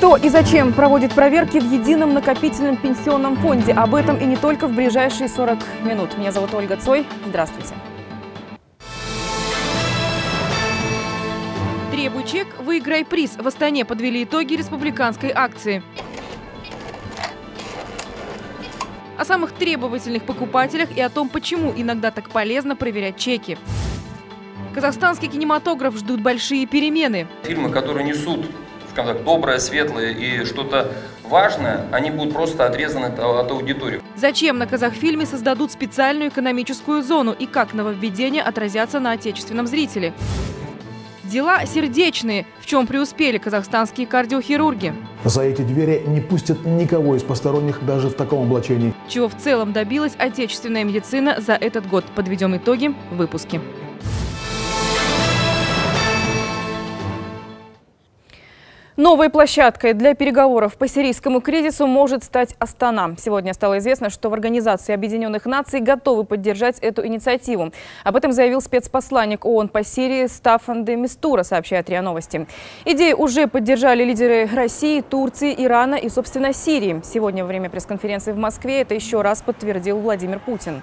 Кто и зачем проводит проверки в едином накопительном пенсионном фонде? Об этом и не только в ближайшие 40 минут. Меня зовут Ольга Цой. Здравствуйте. Требуй чек, выиграй приз. В Астане подвели итоги республиканской акции. О самых требовательных покупателях и о том, почему иногда так полезно проверять чеки. Казахстанский кинематограф ждут большие перемены. Фильмы, которые несут, скажем так, доброе, светлое и что-то важное, они будут просто отрезаны от аудитории. Зачем на Казахфильме создадут специальную экономическую зону и как нововведения отразятся на отечественном зрителе? Дела сердечные. В чем преуспели казахстанские кардиохирурги? За эти двери не пустят никого из посторонних даже в таком облачении. Чего в целом добилась отечественная медицина за этот год? Подведем итоги в выпуске. Новой площадкой для переговоров по сирийскому кризису может стать Астана. Сегодня стало известно, что в Организации Объединенных Наций готовы поддержать эту инициативу. Об этом заявил спецпосланник ООН по Сирии Стаффан де Мистура, сообщает РИА Новости. Идею уже поддержали лидеры России, Турции, Ирана и, собственно, Сирии. Сегодня во время пресс-конференции в Москве это еще раз подтвердил Владимир Путин.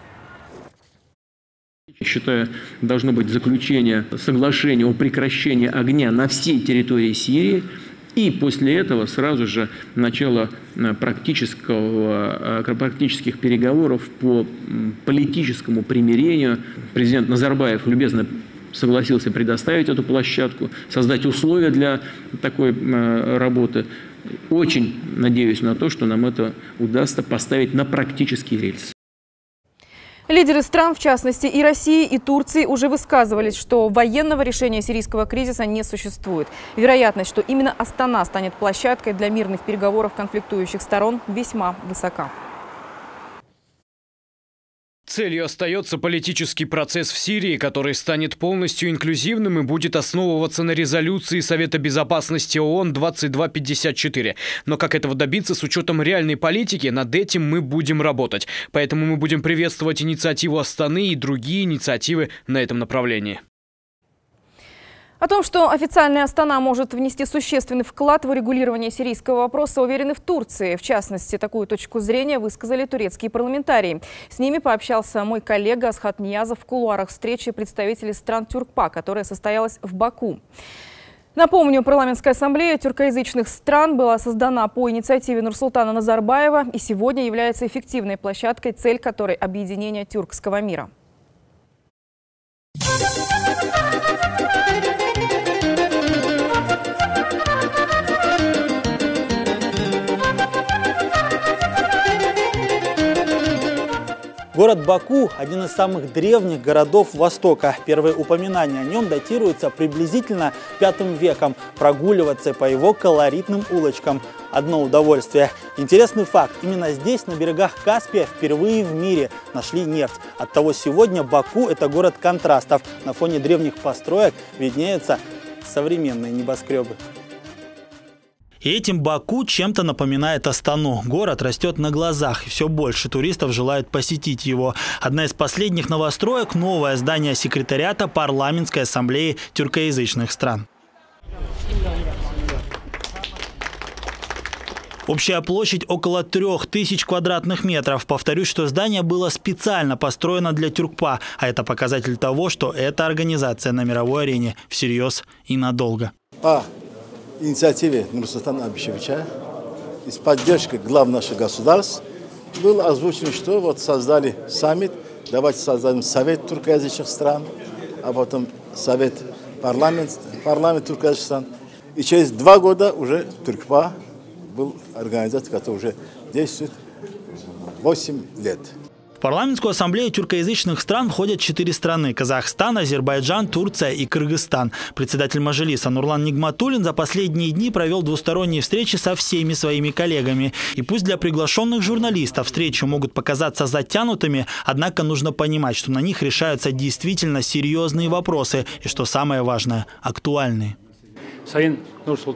Считаю, должно быть заключение соглашения о прекращении огня на всей территории Сирии. И после этого сразу же начало практических переговоров по политическому примирению. Президент Назарбаев любезно согласился предоставить эту площадку, создать условия для такой работы. Очень надеюсь на то, что нам это удастся поставить на практический рельс. Лидеры стран, в частности и России, и Турции, уже высказывались, что военного решения сирийского кризиса не существует. Вероятность, что именно Астана станет площадкой для мирных переговоров конфликтующих сторон, весьма высока. Целью остается политический процесс в Сирии, который станет полностью инклюзивным и будет основываться на резолюции Совета безопасности ООН 2254. Но как этого добиться с учетом реальной политики, над этим мы будем работать. Поэтому мы будем приветствовать инициативу Астаны и другие инициативы на этом направлении. О том, что официальная Астана может внести существенный вклад в урегулирование сирийского вопроса, уверены в Турции. В частности, такую точку зрения высказали турецкие парламентарии. С ними пообщался мой коллега Асхат Ниязов в кулуарах встречи представителей стран Тюркпа, которая состоялась в Баку. Напомню, парламентская ассамблея тюркоязычных стран была создана по инициативе Нурсултана Назарбаева и сегодня является эффективной площадкой, цель которой – объединение тюркского мира. Город Баку – один из самых древних городов Востока. Первые упоминания о нем датируются приблизительно V веком. Прогуливаться по его колоритным улочкам – одно удовольствие. Интересный факт – именно здесь, на берегах Каспия, впервые в мире нашли нефть. Оттого сегодня Баку – это город контрастов. На фоне древних построек виднеются современные небоскребы. И этим Баку чем-то напоминает Астану. Город растет на глазах, и все больше туристов желают посетить его. Одна из последних новостроек – новое здание секретариата парламентской ассамблеи тюркоязычных стран. Общая площадь около 3000 квадратных метров. Повторюсь, что здание было специально построено для Тюркпа, а это показатель того, что эта организация на мировой арене всерьез и надолго. Инициативе Нурсултана Абишевича и с поддержкой глав наших государств было озвучено, что вот создали саммит, давайте создадим Совет тюркоязычных стран, а потом парламент тюркоязычных стран. И через 2 года уже Тюркпа был организация, которая уже действует 8 лет. В парламентскую ассамблею тюркоязычных стран входят 4 страны – Казахстан, Азербайджан, Турция и Кыргызстан. Председатель Мажилиса Нурлан Нигматуллин за последние дни провел двусторонние встречи со всеми своими коллегами. И пусть для приглашенных журналистов встречи могут показаться затянутыми, однако нужно понимать, что на них решаются действительно серьезные вопросы и, что самое важное, актуальные.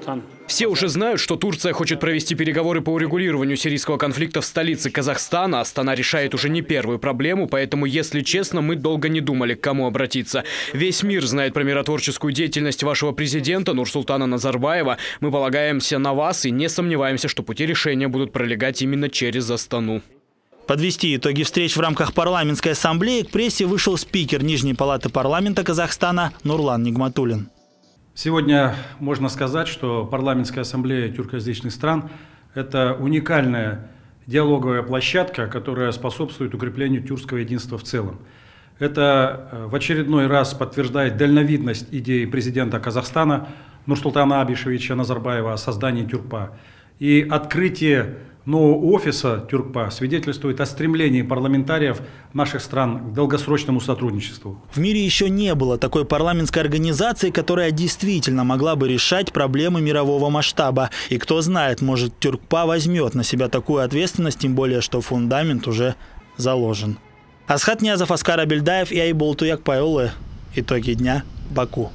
Все уже знают, что Турция хочет провести переговоры по урегулированию сирийского конфликта в столице Казахстана. Астана решает уже не первую проблему, поэтому, если честно, мы долго не думали, к кому обратиться. Весь мир знает про миротворческую деятельность вашего президента Нурсултана Назарбаева. Мы полагаемся на вас и не сомневаемся, что пути решения будут пролегать именно через Астану. Подвести итоги встреч в рамках парламентской ассамблеи к прессе вышел спикер Нижней палаты парламента Казахстана Нурлан Нигматуллин. Сегодня можно сказать, что парламентская ассамблея тюркоязычных стран – это уникальная диалоговая площадка, которая способствует укреплению тюркского единства в целом. Это в очередной раз подтверждает дальновидность идеи президента Казахстана Нурсултана Абишевича Назарбаева о создании Тюркпа. И открытие нового офиса Тюркпа свидетельствует о стремлении парламентариев наших стран к долгосрочному сотрудничеству. В мире еще не было такой парламентской организации, которая действительно могла бы решать проблемы мирового масштаба. И кто знает, может, Тюркпа возьмет на себя такую ответственность, тем более, что фундамент уже заложен. Асхат Ниязов, Аскар Абельдаев и Айбол Туякпайолы. Итоги дня. Баку.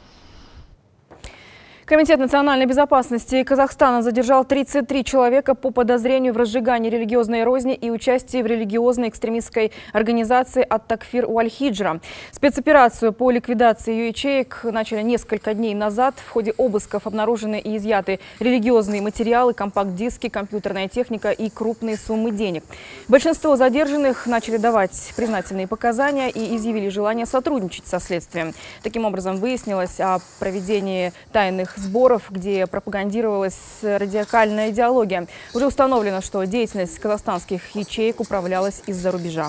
Комитет национальной безопасности Казахстана задержал 33 человека по подозрению в разжигании религиозной розни и участии в религиозной экстремистской организации «Ат-Такфир Уаль-Хиджра». Спецоперацию по ликвидации ее ячеек начали несколько дней назад. В ходе обысков обнаружены и изъяты религиозные материалы, компакт-диски, компьютерная техника и крупные суммы денег. Большинство задержанных начали давать признательные показания и изъявили желание сотрудничать со следствием. Таким образом, выяснилось о проведении тайных сборов, где пропагандировалась радикальная идеология. Уже установлено, что деятельность казахстанских ячеек управлялась из-за рубежа.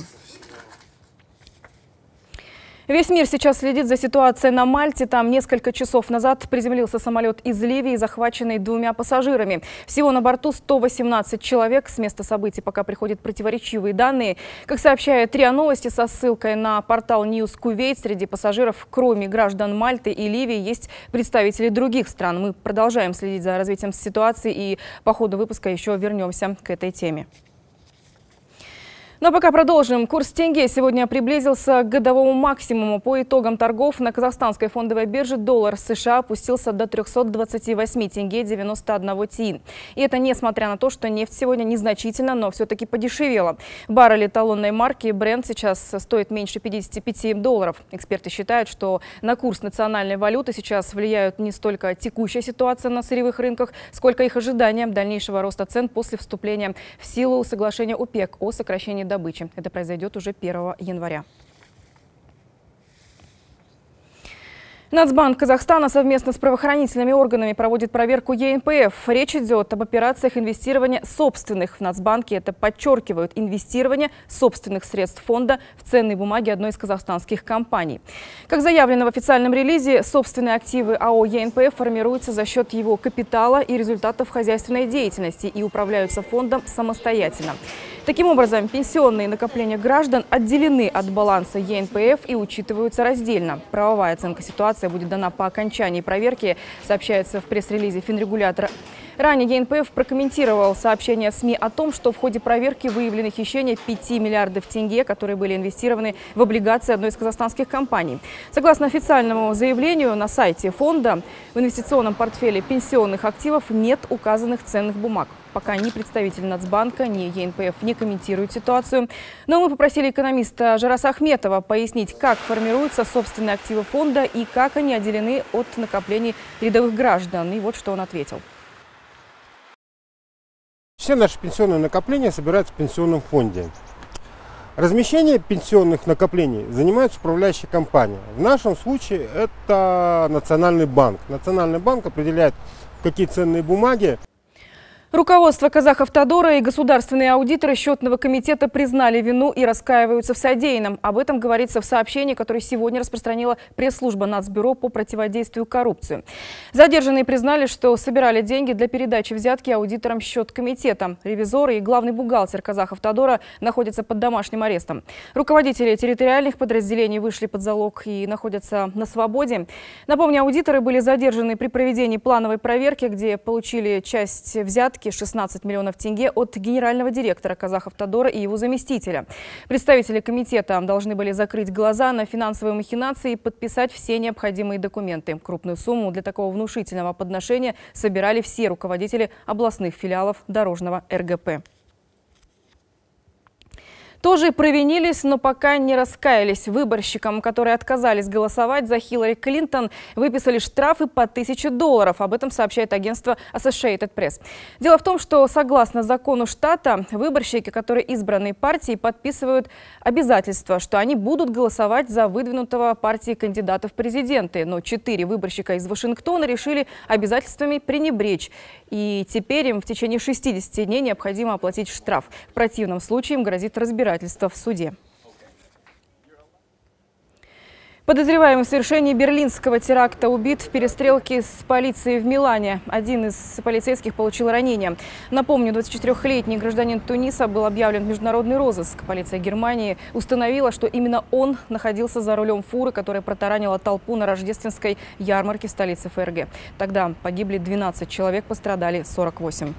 Весь мир сейчас следит за ситуацией на Мальте. Там несколько часов назад приземлился самолет из Ливии, захваченный 2 пассажирами. Всего на борту 118 человек. С места событий пока приходят противоречивые данные. Как сообщает РИА Новости со ссылкой на портал News Kuwait, среди пассажиров, кроме граждан Мальты и Ливии, есть представители других стран. Мы продолжаем следить за развитием ситуации и по ходу выпуска еще вернемся к этой теме. Но пока продолжим. Курс тенге сегодня приблизился к годовому максимуму. По итогам торгов на казахстанской фондовой бирже доллар США опустился до 328 тенге 91 тиын. И это несмотря на то, что нефть сегодня незначительно, но все-таки подешевела. Баррель эталонной марки Brent сейчас стоит меньше 55 долларов. Эксперты считают, что на курс национальной валюты сейчас влияют не столько текущая ситуация на сырьевых рынках, сколько их ожидания дальнейшего роста цен после вступления в силу соглашения ОПЕК о сокращении добычи. Это произойдет уже 1 января. Нацбанк Казахстана совместно с правоохранительными органами проводит проверку ЕНПФ. Речь идет об операциях инвестирования собственных. В Нацбанке это подчеркивают: инвестирование собственных средств фонда в ценные бумаги одной из казахстанских компаний. Как заявлено в официальном релизе, собственные активы АО ЕНПФ формируются за счет его капитала и результатов хозяйственной деятельности и управляются фондом самостоятельно. Таким образом, пенсионные накопления граждан отделены от баланса ЕНПФ и учитываются раздельно. Правовая оценка ситуации будет дана по окончании проверки, сообщается в пресс-релизе финрегулятора. Ранее ЕНПФ прокомментировал сообщение СМИ о том, что в ходе проверки выявлены хищения 5 миллиардов тенге, которые были инвестированы в облигации одной из казахстанских компаний. Согласно официальному заявлению на сайте фонда, в инвестиционном портфеле пенсионных активов нет указанных ценных бумаг. Пока ни представитель Нацбанка, ни ЕНПФ не комментируют ситуацию. Но мы попросили экономиста Жараса Ахметова пояснить, как формируются собственные активы фонда и как они отделены от накоплений рядовых граждан. И вот что он ответил. Все наши пенсионные накопления собираются в пенсионном фонде. Размещение пенсионных накоплений занимается управляющая компания. В нашем случае это Национальный банк. Национальный банк определяет, какие ценные бумаги. Руководство Казахавтодора и государственные аудиторы Счетного комитета признали вину и раскаиваются в содеянном. Об этом говорится в сообщении, которое сегодня распространила пресс-служба Нацбюро по противодействию коррупции. Задержанные признали, что собирали деньги для передачи взятки аудиторам Счеткомитета. Ревизоры и главный бухгалтер Казахавтодора находятся под домашним арестом. Руководители территориальных подразделений вышли под залог и находятся на свободе. Напомню, аудиторы были задержаны при проведении плановой проверки, где получили часть взятки взятки 16 миллионов тенге от генерального директора Казахавтодора и его заместителя. Представители комитета должны были закрыть глаза на финансовые махинации и подписать все необходимые документы. Крупную сумму для такого внушительного подношения собирали все руководители областных филиалов Дорожного РГП. Тоже провинились, но пока не раскаялись. Выборщикам, которые отказались голосовать за Хиллари Клинтон, выписали штрафы по $1000. Об этом сообщает агентство Associated Press. Дело в том, что согласно закону штата, выборщики, которые избраны партией, подписывают обязательство, что они будут голосовать за выдвинутого партией кандидата в президенты. Но 4 выборщика из Вашингтона решили обязательствами пренебречь. И теперь им в течение 60 дней необходимо оплатить штраф. В противном случае им грозит разбирательство в суде. Подозреваемый в совершении берлинского теракта убит в перестрелке с полицией в Милане. Один из полицейских получил ранение. Напомню, 24-летний гражданин Туниса был объявлен в международный розыск. Полиция Германии установила, что именно он находился за рулем фуры, которая протаранила толпу на рождественской ярмарке в столице ФРГ. Тогда погибли 12 человек, пострадали 48.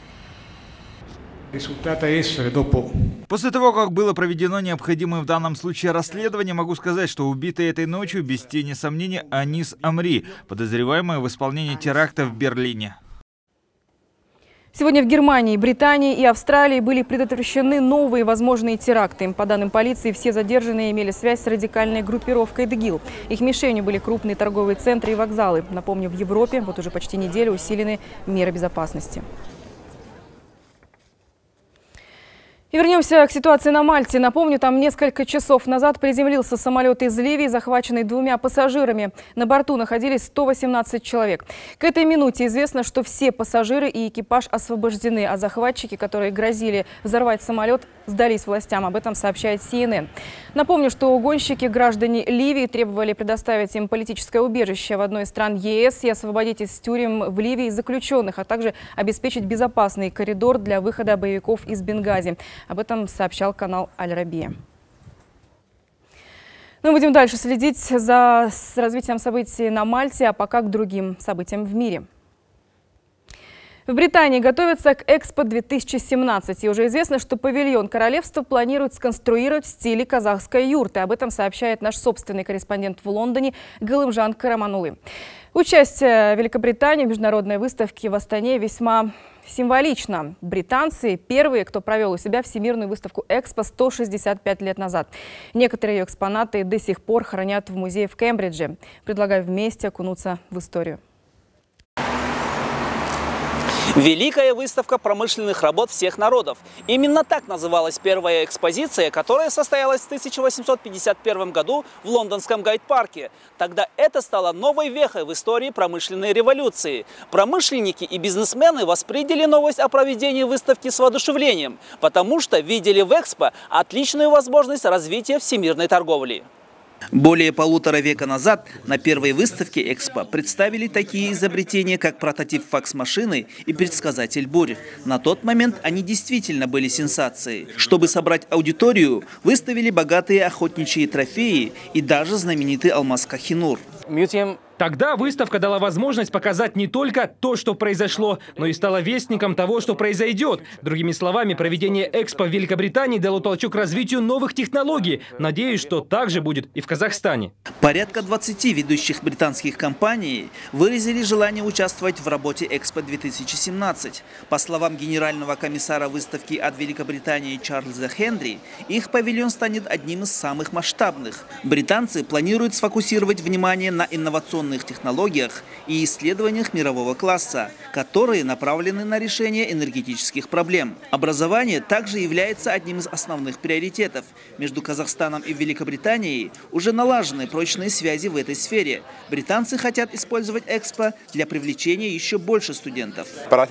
После того, как было проведено необходимое в данном случае расследование, могу сказать, что убитый этой ночью, без тени сомнения, Анис Амри, подозреваемый в исполнении теракта в Берлине. Сегодня в Германии, Британии и Австралии были предотвращены новые возможные теракты. По данным полиции, все задержанные имели связь с радикальной группировкой ИДГИЛ. Их мишенью были крупные торговые центры и вокзалы. Напомню, в Европе вот уже почти неделю усилены меры безопасности. И вернемся к ситуации на Мальте. Напомню, там несколько часов назад приземлился самолет из Ливии, захваченный 2 пассажирами. На борту находились 118 человек. К этой минуте известно, что все пассажиры и экипаж освобождены, а захватчики, которые грозили взорвать самолет, сдались властям. Об этом сообщает CNN. Напомню, что угонщики, граждане Ливии, требовали предоставить им политическое убежище в одной из стран ЕС и освободить из тюрем в Ливии заключенных, а также обеспечить безопасный коридор для выхода боевиков из Бенгази. Об этом сообщал канал Аль-Рабия. Мы будем дальше следить за развитием событий на Мальте, а пока к другим событиям в мире. В Британии готовятся к Экспо 2017. И уже известно, что павильон королевства планируют сконструировать в стиле казахской юрты. Об этом сообщает наш собственный корреспондент в Лондоне Галымжан Караманулы. Участие Великобритании в международной выставке в Астане весьма символично. Британцы первые, кто провел у себя всемирную выставку Экспо 165 лет назад. Некоторые ее экспонаты до сих пор хранят в музее в Кембридже. Предлагаю вместе окунуться в историю. Великая выставка промышленных работ всех народов. Именно так называлась первая экспозиция, которая состоялась в 1851 году в лондонском Гайд-парке. Тогда это стало новой вехой в истории промышленной революции. Промышленники и бизнесмены восприняли новость о проведении выставки с воодушевлением, потому что видели в Экспо отличную возможность развития всемирной торговли. Более 1,5 века назад на первой выставке Экспо представили такие изобретения, как прототип факс-машины и предсказатель бурь. На тот момент они действительно были сенсацией. Чтобы собрать аудиторию, выставили богатые охотничьи трофеи и даже знаменитый алмаз Кохинур. Тогда выставка дала возможность показать не только то, что произошло, но и стала вестником того, что произойдет. Другими словами, проведение Экспо в Великобритании дало толчок развитию новых технологий. Надеюсь, что так же будет и в Казахстане. Порядка 20 ведущих британских компаний выразили желание участвовать в работе Экспо 2017. По словам генерального комиссара выставки от Великобритании Чарльза Хенри, их павильон станет одним из самых масштабных. Британцы планируют сфокусировать внимание на инновационных технологиях и исследованиях мирового класса, которые направлены на решение энергетических проблем. Образование также является одним из основных приоритетов. Между Казахстаном и Великобританией уже налажены прочные связи в этой сфере. Британцы хотят использовать Экспо для привлечения еще больше студентов.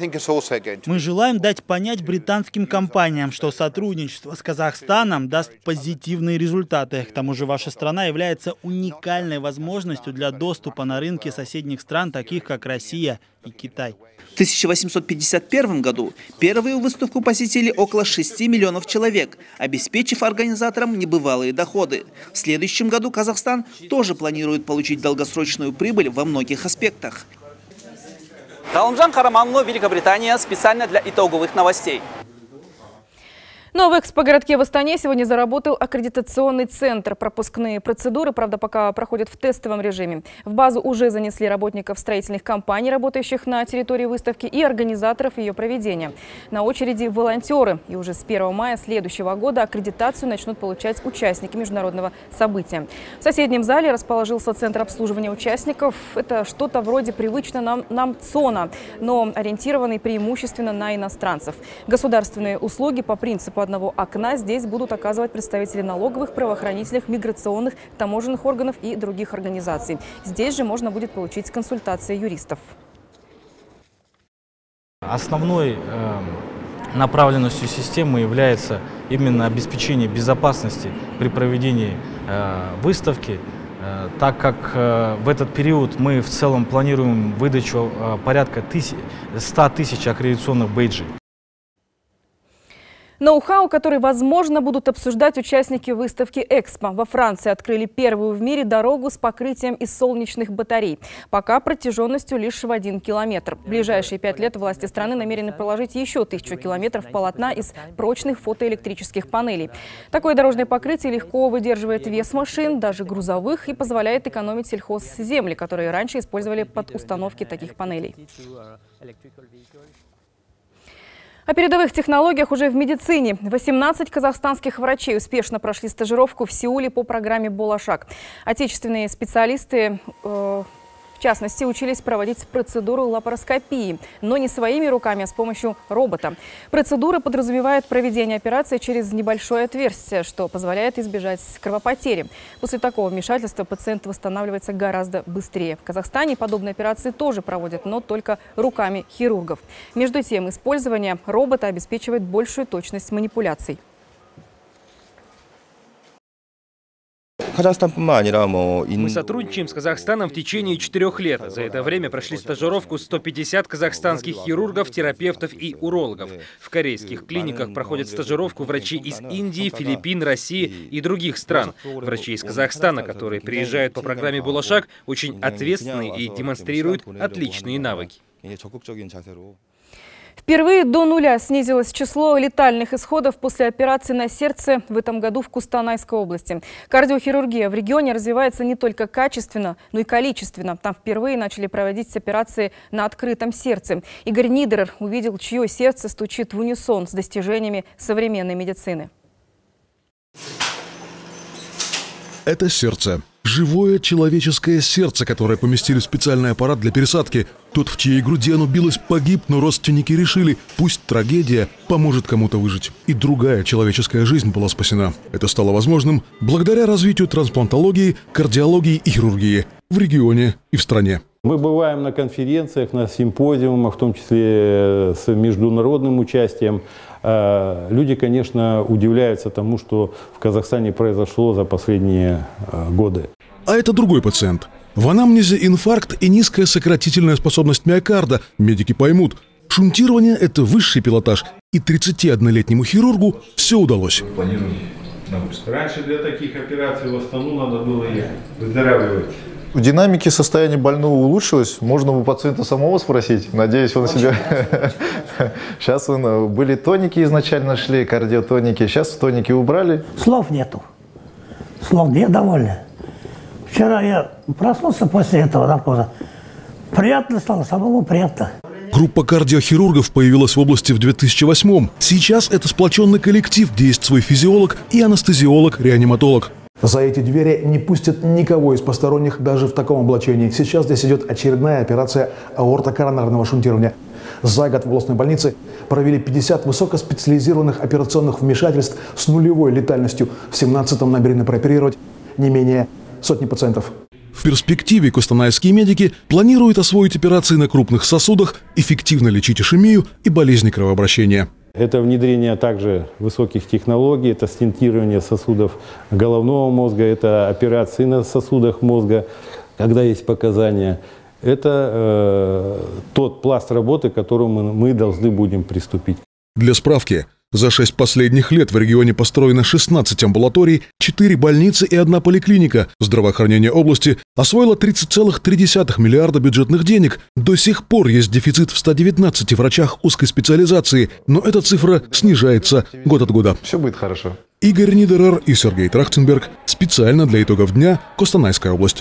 Мы желаем дать понять британским компаниям, что сотрудничество с Казахстаном даст позитивные результаты. К тому же ваша страна является уникальной возможностью для доступа на рынки соседних стран, таких как Россия и Китай. В 1851 году первую выставку посетили около 6 миллионов человек, обеспечив организаторам небывалые доходы. В следующем году Казахстан тоже планирует получить долгосрочную прибыль во многих аспектах. Галымжан Караманлы, Великобритания, специально для итоговых новостей. Но в экспогородке в Астане сегодня заработал аккредитационный центр. Пропускные процедуры, правда, пока проходят в тестовом режиме. В базу уже занесли работников строительных компаний, работающих на территории выставки, и организаторов ее проведения. На очереди волонтеры. И уже с 1 мая следующего года аккредитацию начнут получать участники международного события. В соседнем зале расположился центр обслуживания участников. Это что-то вроде привычного нам ЦОНа, но ориентированный преимущественно на иностранцев. Государственные услуги по принципу одного окна здесь будут оказывать представители налоговых, правоохранительных, миграционных, таможенных органов и других организаций. Здесь же можно будет получить консультации юристов. Основной направленностью системы является именно обеспечение безопасности при проведении выставки, так как в этот период мы в целом планируем выдачу порядка 100 тысяч аккредитационных бейджей. Ноу-хау, который, возможно, будут обсуждать участники выставки «Экспо». Во Франции открыли первую в мире дорогу с покрытием из солнечных батарей. Пока протяженностью лишь в 1 километр. В ближайшие 5 лет власти страны намерены проложить еще 1000 километров полотна из прочных фотоэлектрических панелей. Такое дорожное покрытие легко выдерживает вес машин, даже грузовых, и позволяет экономить сельхозземли, которые раньше использовали под установки таких панелей. О передовых технологиях уже в медицине. 18 казахстанских врачей успешно прошли стажировку в Сеуле по программе «Болашак». Отечественные специалисты, в частности, учились проводить процедуру лапароскопии, но не своими руками, а с помощью робота. Процедура подразумевает проведение операции через небольшое отверстие, что позволяет избежать кровопотери. После такого вмешательства пациент восстанавливается гораздо быстрее. В Казахстане подобные операции тоже проводят, но только руками хирургов. Между тем, использование робота обеспечивает большую точность манипуляций. Мы сотрудничаем с Казахстаном в течение 4 лет. За это время прошли стажировку 150 казахстанских хирургов, терапевтов и урологов. В корейских клиниках проходят стажировку врачи из Индии, Филиппин, России и других стран. Врачи из Казахстана, которые приезжают по программе «Болашак», очень ответственны и демонстрируют отличные навыки. Впервые до нуля снизилось число летальных исходов после операции на сердце в этом году в Кустанайской области. Кардиохирургия в регионе развивается не только качественно, но и количественно. Там впервые начали проводить операции на открытом сердце. Игорь Нидерер увидел, чье сердце стучит в унисон с достижениями современной медицины. Это сердце. Живое человеческое сердце, которое поместили в специальный аппарат для пересадки. Тот, в чьей груди оно билось, погиб, но родственники решили, пусть трагедия поможет кому-то выжить. И другая человеческая жизнь была спасена. Это стало возможным благодаря развитию трансплантологии, кардиологии и хирургии в регионе и в стране. Мы бываем на конференциях, на симпозиумах, в том числе с международным участием. Люди, конечно, удивляются тому, что в Казахстане произошло за последние годы. А это другой пациент. В анамнезе инфаркт и низкая сократительная способность миокарда. Медики поймут, шунтирование – это высший пилотаж. И 31-летнему хирургу все удалось. Раньше для таких операций в Астану надо было выздоравливать. В динамике состояние больного улучшилось. Можно у пациента самого спросить. Надеюсь, он себя... Сейчас были тоники изначально шли, кардиотоники. Сейчас тоники убрали. Слов нету. Слов нет довольно. Вчера я проснулся после этого наркоза. Приятно стало, самому приятно. Группа кардиохирургов появилась в области в 2008-м. Сейчас это сплоченный коллектив, где есть свой физиолог и анестезиолог-реаниматолог. За эти двери не пустят никого из посторонних даже в таком облачении. Сейчас здесь идет очередная операция аортокоронарного шунтирования. За год в областной больнице провели 50 высокоспециализированных операционных вмешательств с нулевой летальностью. В 17-м намерены прооперировать не менее сотни пациентов. В перспективе кустанайские медики планируют освоить операции на крупных сосудах, эффективно лечить ишемию и болезни кровообращения. Это внедрение также высоких технологий, это стентирование сосудов головного мозга, это операции на сосудах мозга, когда есть показания. Это тот пласт работы, к которому мы должны будем приступить. Для справки, За 6 последних лет в регионе построено 16 амбулаторий, 4 больницы и 1 поликлиника. Здравоохранение области освоило 30,3 миллиарда бюджетных денег. До сих пор есть дефицит в 119 врачах узкой специализации, но эта цифра снижается год от года. Все будет хорошо. Игорь Нидерер и Сергей Трахтенберг. Специально для итогов дня. Костанайская область.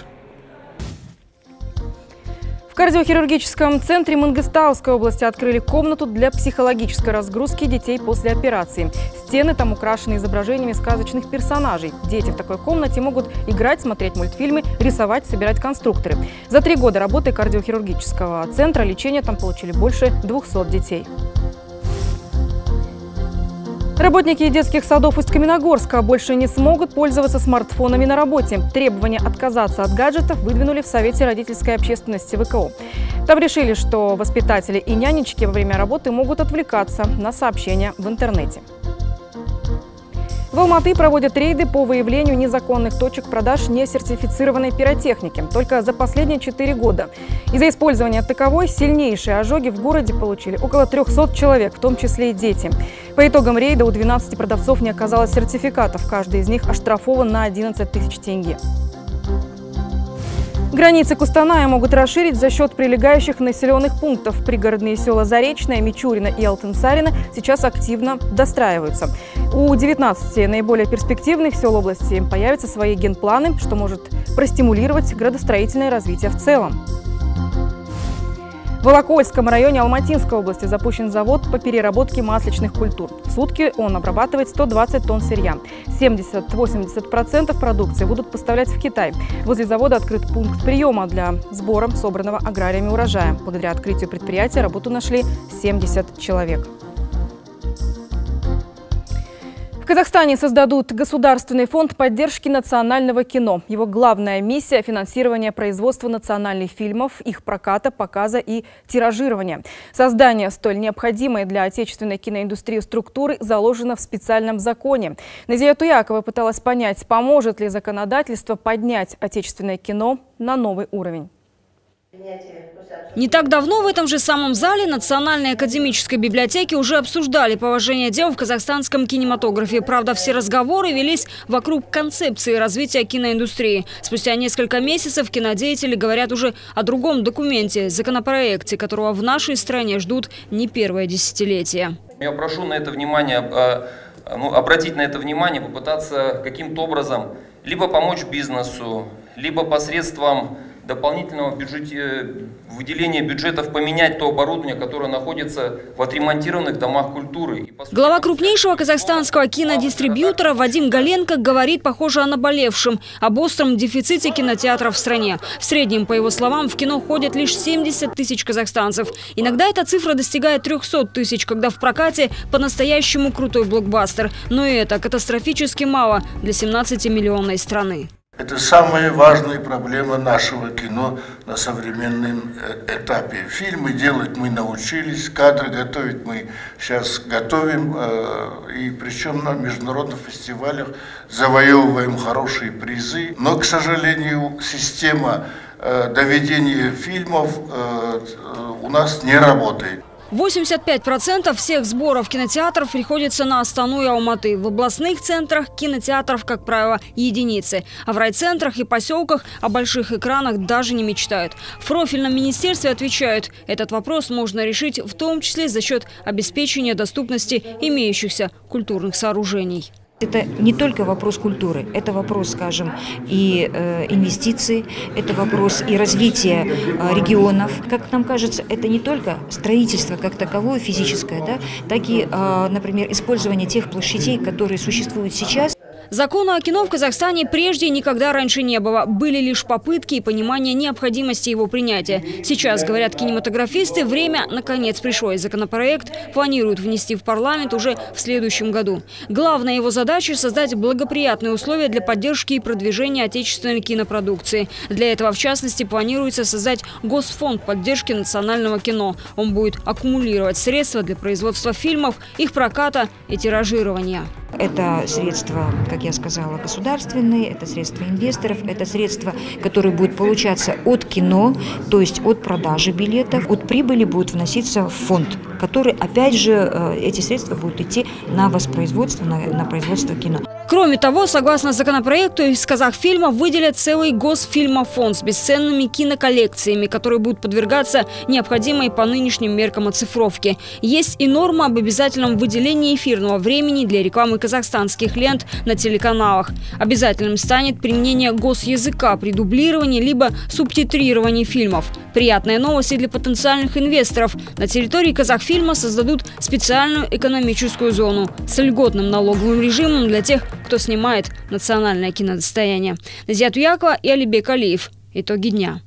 В кардиохирургическом центре Мангыстауской области открыли комнату для психологической разгрузки детей после операции. Стены там украшены изображениями сказочных персонажей. Дети в такой комнате могут играть, смотреть мультфильмы, рисовать, собирать конструкторы. За 3 года работы кардиохирургического центра лечения там получили больше 200 детей. Работники детских садов Усть-Каменогорска больше не смогут пользоваться смартфонами на работе. Требование отказаться от гаджетов выдвинули в Совете родительской общественности ВКО. Там решили, что воспитатели и нянечки во время работы могут отвлекаться на сообщения в интернете. В Алматы проводят рейды по выявлению незаконных точек продаж несертифицированной пиротехники. Только за последние 4 года. Из-за использования таковой сильнейшие ожоги в городе получили около 300 человек, в том числе и дети. По итогам рейда у 12 продавцов не оказалось сертификатов. Каждый из них оштрафован на 11 тысяч тенге. Границы Кустаная могут расширить за счет прилегающих населенных пунктов. Пригородные села Заречное, Мичурино и Алтынсарино сейчас активно достраиваются. У 19 наиболее перспективных сел области появятся свои генпланы, что может простимулировать градостроительное развитие в целом. В Волокольском районе Алматинской области запущен завод по переработке масличных культур. В сутки он обрабатывает 120 тонн сырья. 70-80% продукции будут поставлять в Китай. Возле завода открыт пункт приема для сбора собранного аграриями урожая. Благодаря открытию предприятия работу нашли 70 человек. В Казахстане создадут Государственный фонд поддержки национального кино. Его главная миссия – финансирование производства национальных фильмов, их проката, показа и тиражирования. Создание столь необходимой для отечественной киноиндустрии структуры заложено в специальном законе. Назия Туякова пыталась понять, поможет ли законодательство поднять отечественное кино на новый уровень. Не так давно в этом же самом зале Национальной академической библиотеки уже обсуждали положение дел в казахстанском кинематографе. Правда, все разговоры велись вокруг концепции развития киноиндустрии. Спустя несколько месяцев кинодеятели говорят уже о другом документе – законопроекте, которого в нашей стране ждут не первое десятилетие. Я прошу на это внимание, обратить на это внимание, попытаться каким-то образом либо помочь бизнесу, либо посредством дополнительного выделения бюджетов поменять то оборудование, которое находится в отремонтированных домах культуры. Глава крупнейшего казахстанского кинодистрибьютора Вадим Галенко говорит, похоже, о наболевшем, об остром дефиците кинотеатров в стране. В среднем, по его словам, в кино ходят лишь 70 тысяч казахстанцев. Иногда эта цифра достигает 300 тысяч, когда в прокате по-настоящему крутой блокбастер. Но и это катастрофически мало для 17-миллионной страны. Это самая важная проблема нашего кино на современном этапе. Фильмы делать мы научились, кадры готовить мы сейчас готовим, и причем на международных фестивалях завоевываем хорошие призы. Но, к сожалению, система доведения фильмов у нас не работает. 85% всех сборов кинотеатров приходится на Астану и Алматы. В областных центрах кинотеатров, как правило, единицы. А в райцентрах и поселках о больших экранах даже не мечтают. В профильном министерстве отвечают, этот вопрос можно решить в том числе за счет обеспечения доступности имеющихся культурных сооружений. Это не только вопрос культуры, это вопрос, скажем, и инвестиций, это вопрос и развития регионов. Как нам кажется, это не только строительство как таковое физическое, да, так и, например, использование тех площадей, которые существуют сейчас. Закона о кино в Казахстане прежде никогда раньше не было. Были лишь попытки и понимание необходимости его принятия. Сейчас, говорят кинематографисты, время наконец пришло. И законопроект планируют внести в парламент уже в следующем году. Главная его задача – создать благоприятные условия для поддержки и продвижения отечественной кинопродукции. Для этого, в частности, планируется создать Госфонд поддержки национального кино. Он будет аккумулировать средства для производства фильмов, их проката и тиражирования. Это средства, как я сказала, государственные, это средства инвесторов, это средства, которые будут получаться от кино, то есть от продажи билетов, от прибыли будут вноситься в фонд, который, опять же, эти средства будут идти на воспроизводство, на производство кино. Кроме того, согласно законопроекту, из Казахфильма выделят целый Госфильмофонд с бесценными киноколлекциями, которые будут подвергаться необходимой по нынешним меркам оцифровке. Есть и норма об обязательном выделении эфирного времени для рекламы казахстанских лент на телеканалах. Обязательным станет применение госязыка при дублировании либо субтитрировании фильмов. Приятная новость и для потенциальных инвесторов. На территории Казахфильма создадут специальную экономическую зону с льготным налоговым режимом для тех, кто снимает национальное кинодостояние. Назия Туякова и Алибек Алиев. Итоги дня.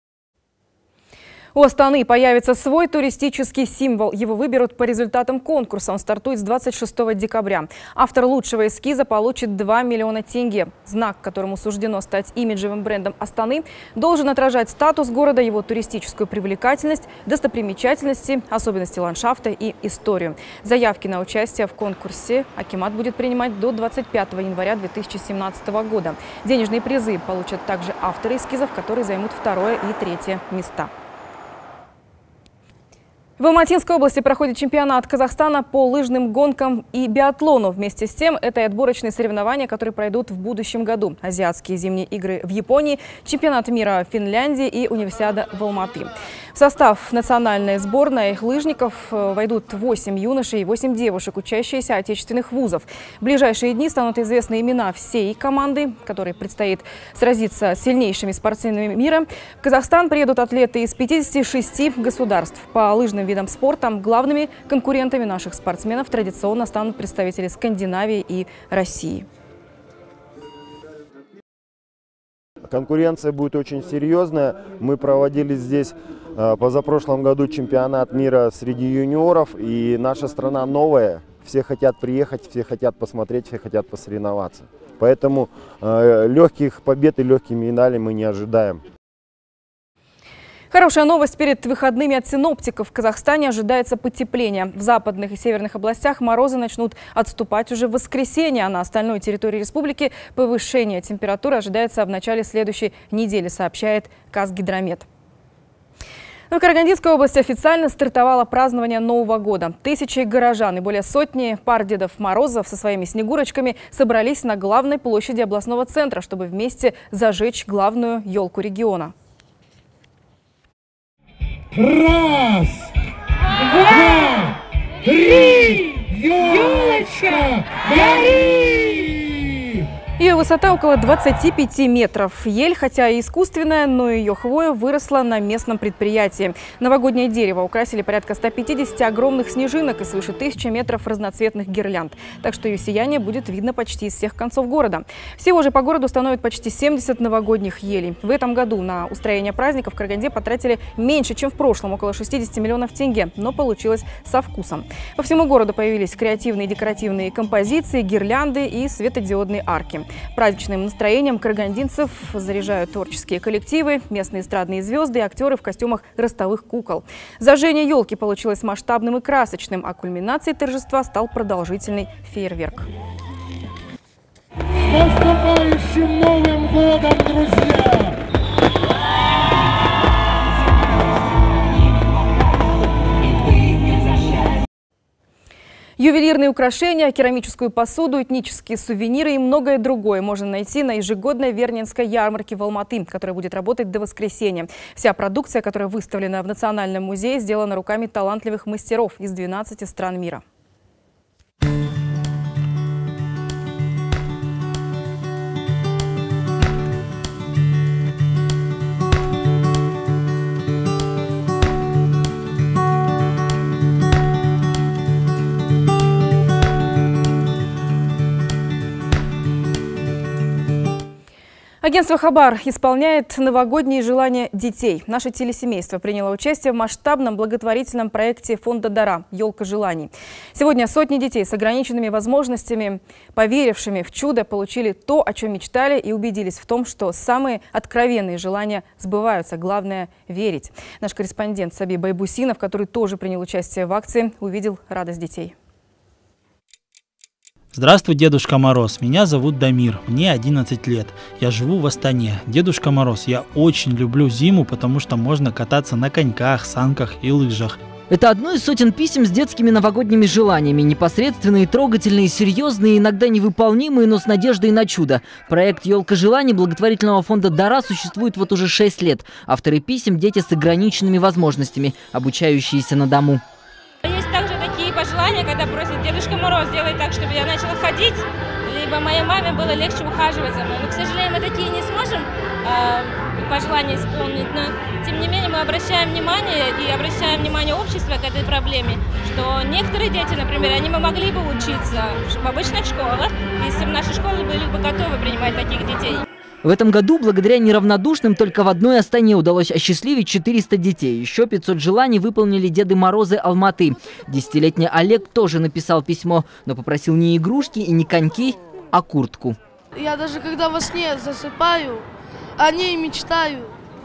У Астаны появится свой туристический символ. Его выберут по результатам конкурса. Он стартует с 26 декабря. Автор лучшего эскиза получит 2 миллиона тенге. Знак, которому суждено стать имиджевым брендом Астаны, должен отражать статус города, его туристическую привлекательность, достопримечательности, особенности ландшафта и историю. Заявки на участие в конкурсе акимат будет принимать до 25 января 2017 года. Денежные призы получат также авторы эскизов, которые займут 2-е и 3-е места. В Алматинской области проходит чемпионат Казахстана по лыжным гонкам и биатлону. Вместе с тем, это и отборочные соревнования, которые пройдут в будущем году. Азиатские зимние игры в Японии, чемпионат мира в Финляндии и универсиада в Алматы. В состав национальной сборной лыжников войдут 8 юношей и 8 девушек, учащиеся отечественных вузов. В ближайшие дни станут известны имена всей команды, которой предстоит сразиться с сильнейшими спортсменами мира. В Казахстан приедут атлеты из 56 государств. По лыжным видам спорта главными конкурентами наших спортсменов традиционно станут представители Скандинавии и России. Конкуренция будет очень серьезная. Мы проводили здесь позапрошлом году чемпионат мира среди юниоров, и наша страна новая. Все хотят приехать, все хотят посмотреть, все хотят посоревноваться. Поэтому легких побед и легких медалей мы не ожидаем. Хорошая новость перед выходными от синоптиков. В Казахстане ожидается потепление. В западных и северных областях морозы начнут отступать уже в воскресенье, а на остальной территории республики повышение температуры ожидается в начале следующей недели, сообщает Казгидромет. В Карагандинской области официально стартовало празднование Нового года. Тысячи горожан и более сотни пар Дедов Морозов со своими снегурочками собрались на главной площади областного центра, чтобы вместе зажечь главную елку региона. Раз, два, три, елочка, гори! Ее высота около 25 метров. Ель, хотя и искусственная, но ее хвоя выросла на местном предприятии. Новогоднее дерево украсили порядка 150 огромных снежинок и свыше 1000 метров разноцветных гирлянд. Так что ее сияние будет видно почти из всех концов города. Всего же по городу установят почти 70 новогодних елей. В этом году на устроение праздника в Караганде потратили меньше, чем в прошлом, около 60 миллионов тенге. Но получилось со вкусом. По всему городу появились креативные декоративные композиции, гирлянды и светодиодные арки. Праздничным настроением карагандинцев заряжают творческие коллективы, местные эстрадные звезды и актеры в костюмах ростовых кукол. Зажжение елки получилось масштабным и красочным, а кульминацией торжества стал продолжительный фейерверк. С наступающим Новым годом, друзья! Ювелирные украшения, керамическую посуду, этнические сувениры и многое другое можно найти на ежегодной Вернинской ярмарке в Алматы, которая будет работать до воскресенья. Вся продукция, которая выставлена в Национальном музее, сделана руками талантливых мастеров из 12 стран мира. Агентство «Хабар» исполняет новогодние желания детей. Наше телесемейство приняло участие в масштабном благотворительном проекте фонда «Дара» «Елка желаний». Сегодня сотни детей с ограниченными возможностями, поверившими в чудо, получили то, о чем мечтали, и убедились в том, что самые откровенные желания сбываются. Главное – верить. Наш корреспондент Саби Байбусинов, который тоже принял участие в акции, увидел радость детей. Здравствуй, Дедушка Мороз. Меня зовут Дамир. Мне 11 лет. Я живу в Астане. Дедушка Мороз, я очень люблю зиму, потому что можно кататься на коньках, санках и лыжах. Это одно из сотен писем с детскими новогодними желаниями. Непосредственные, трогательные, серьезные, иногда невыполнимые, но с надеждой на чудо. Проект «Елка желаний» благотворительного фонда «Дара» существует вот уже 6 лет. Авторы писем – дети с ограниченными возможностями, обучающиеся на дому. Есть также такие пожелания, когда просят: Дедушка Мороз, сделай так, чтобы я начала ходить, либо моей маме было легче ухаживать за мной. Но, к сожалению, мы такие не сможем пожелания исполнить, но тем не менее мы обращаем внимание общества к этой проблеме, что некоторые дети, например, они бы могли бы учиться в обычных школах, если бы наши школы были бы готовы принимать таких детей. В этом году, благодаря неравнодушным, только в одной Астане удалось осчастливить 400 детей. Еще 500 желаний выполнили Деды Морозы Алматы. 10-летний Олег тоже написал письмо, но попросил не игрушки и не коньки, а куртку. Я даже когда во сне засыпаю, о ней мечтаю.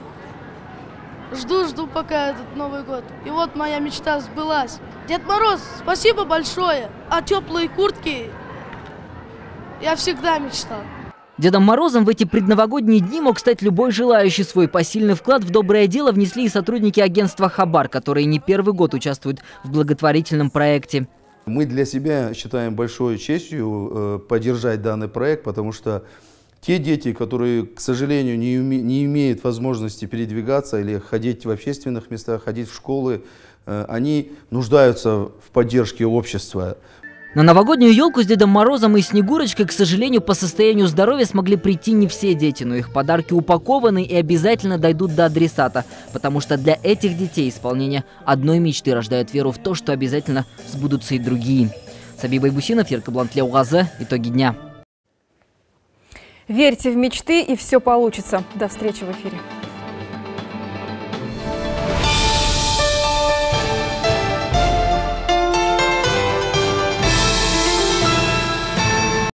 Жду пока этот Новый год. И вот моя мечта сбылась. Дед Мороз, спасибо большое. О теплой куртке я всегда мечтал. Дедом Морозом в эти предновогодние дни мог стать любой желающий. Свой посильный вклад в доброе дело внесли и сотрудники агентства «Хабар», которые не первый год участвуют в благотворительном проекте. Мы для себя считаем большой честью поддержать данный проект, потому что те дети, которые, к сожалению, не имеют возможности передвигаться или ходить в общественных местах, ходить в школы, они нуждаются в поддержке общества. На новогоднюю елку с Дедом Морозом и Снегурочкой, к сожалению, по состоянию здоровья смогли прийти не все дети, но их подарки упакованы и обязательно дойдут до адресата, потому что для этих детей исполнение одной мечты рождает веру в то, что обязательно сбудутся и другие. Сабиб Айбусинов, Ерка Блантле, УГАЗе. Итоги дня. Верьте в мечты, и все получится. До встречи в эфире.